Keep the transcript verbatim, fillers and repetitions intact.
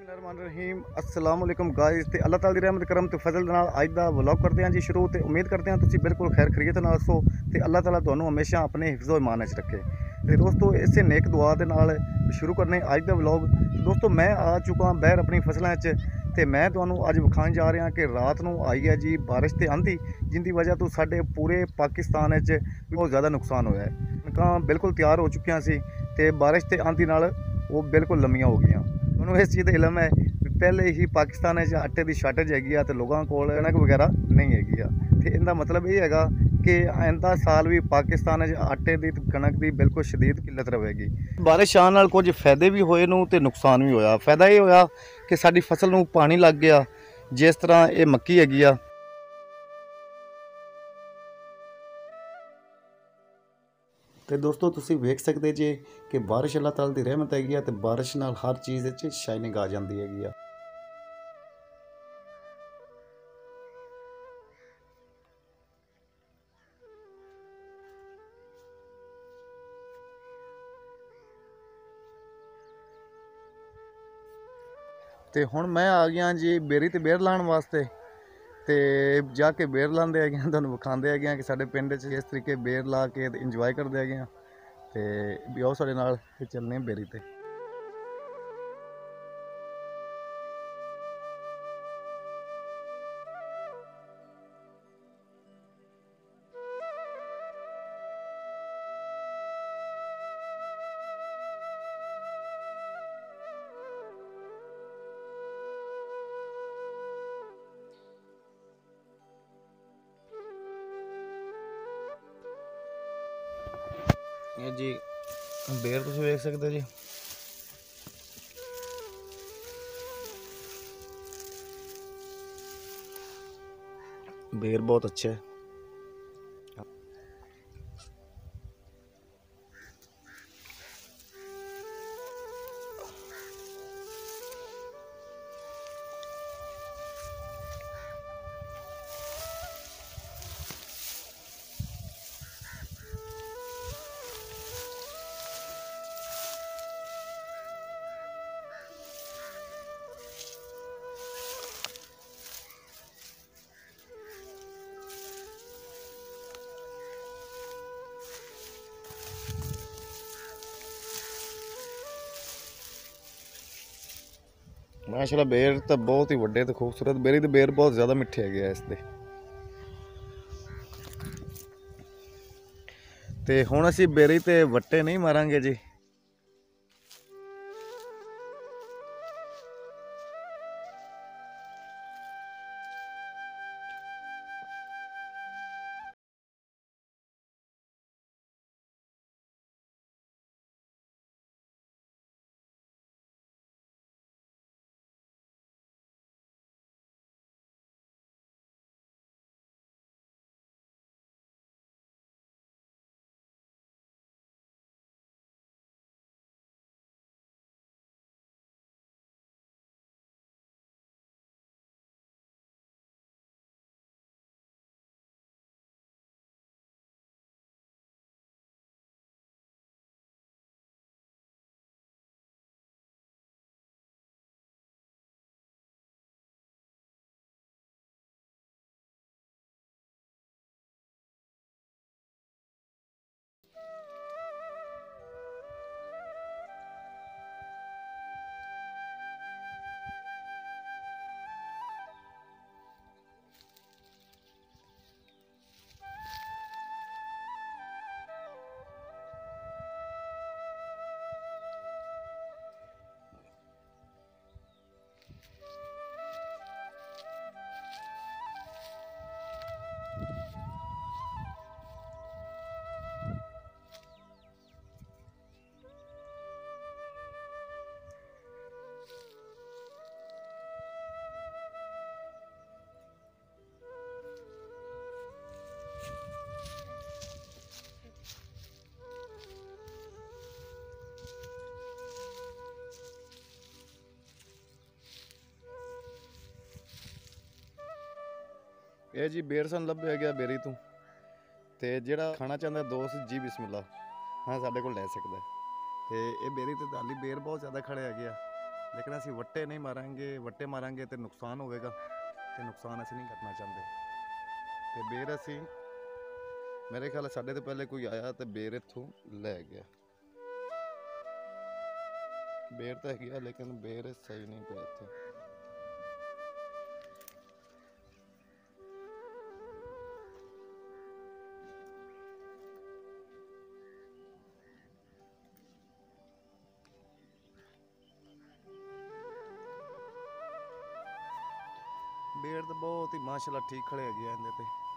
बिस्मिल्लाहिर्रहमानिर्रहीम अस्सलाम वालेकुम गाइस ते अल्लाह ताला दी रहमत करम ते फजल दे नाल अज दा व्लॉग करते हैं जी शुरू। तो उम्मीद करते हैं तुसीं बिल्कुल खैर खरीत नाल सो ते अल्लाह ताला तुहानूं हमेशा अपने हिफ्ज़ो ईमान च रखे। तो दोस्तों इसे नेक दुआ दे नाल शुरू करने अज दा व्लॉग। दोस्तों मैं आ चुका बाहर अपनी फसलों च ते मैं तुहानूं अज विखाण जा रहा कि रात नूं आई है जी बारिश ते आंधी, जिंदी वजह तो साडे पूरे पाकिस्तान च बहुत ज़्यादा नुकसान होया है। कणकां बिल्कुल तैयार हो चुकियां सी ते बारिश ते आंधी नाल वो बिल्कुल लम्मियां हो गई। तुहानूं इस चीज़ का इलम है भी पहले ही पाकिस्तान आटे की शार्टेज हैगी आ ते लोगों को कणक वगैरह नहीं हैगी आ। ते इहदा मतलब ये हैगा कि आइंदा साल भी पाकिस्तान आटे की कणक की बिल्कुल शदीद किल्लत रहेगी। बारिश आने नाल कुछ फायदे भी होए नूं ते नुकसान भी होया। फायदा ये होया कि साडी फसल नूं पानी लग गया, जिस तरह ये मक्की हैगी आ। तो दोस्तों तुसीं वेख सकते जे कि बारिश अल्लाह ताला की रहमत हैगी आ ते बारिश नाल हर चीज़ शाइनिंग आ जाती हैगी आ। तो हुण मैं आ गया जी बेरी ते बेर लाने वास्ते। तो जाके बेर लाते है तुहानूं विखाते है कि साडे पिंड च इस तरीके बेर ला के इंजॉय करते है। तो भी आओ साडे नाल चलने बेरी ते। ये जी बेर तुसीं वेख सकते जी। बेर बहुत अच्छे है। माशाल्लाह बेर तो बहुत ही वड्डे ते खूबसूरत बेरी ते बेर बहुत ज़्यादा मिठे है इसके। तो हुण असीं बेरी ते वट्टे नहीं मारांगे जी। ये जी बेर सन लभ्या गया बेरी तू। तो जोड़ा खाना चाहता दोस्त जी बिस्मिल्ला हाँ साढ़े को लै सकता है। तो ये बेरी तो हाली बेर बहुत ज़्यादा खड़े है। ਲੇਕਿਨ ਅਸੀਂ ਵੱਟੇ ਨਹੀਂ ਮਾਰਾਂਗੇ। ਵੱਟੇ ਮਾਰਾਂਗੇ ਤੇ ਨੁਕਸਾਨ ਹੋਵੇਗਾ ਤੇ ਨੁਕਸਾਨ ਅਸੀਂ ਨਹੀਂ ਕਰਨਾ ਚਾਹੁੰਦੇ। ਤੇ ਬੇਰ ਅਸੀਂ ਮੇਰੇ ਖਿਆਲ ਸਾਡੇ ਤੋਂ ਪਹਿਲੇ ਕੋਈ ਆਇਆ ਤੇ ਬੇਰ ਇੱਥੋਂ ਲੈ ਗਿਆ। ਬੇਰ ਤਾਂ ਹੈਗੀ ਆ ਲੇਕਿਨ ਬੇਰ ਸਹੀ ਨਹੀਂ ਪਿਆ ਇੱਥੇ। ਬੇਰ ਤਾਂ ਬਹੁਤ ਹੀ ਮਾਸ਼ਾਅੱਲਾ ਠੀਕ ਖੜੇ ਹੈਗੇ ਆ ਇਹਦੇ ਤੇ।